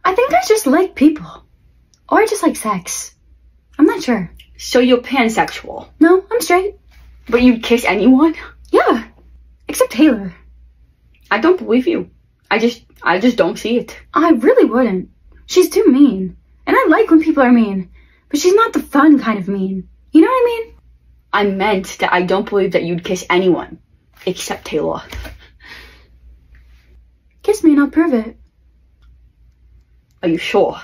I think I just like people. Or I just like sex. I'm not sure. So you're pansexual? No, I'm straight. But you'd kiss anyone? Yeah. Except Taylor. I don't believe you. I just don't see it. I really wouldn't. She's too mean. And I like when people are mean. But she's not the fun kind of mean. You know what I mean? I meant that I don't believe that you'd kiss anyone. Except Taylor. Kiss me and I'll prove it. Are you sure?